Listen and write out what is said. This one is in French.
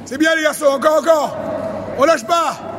C'est bien les garçons, encore. On lâche pas.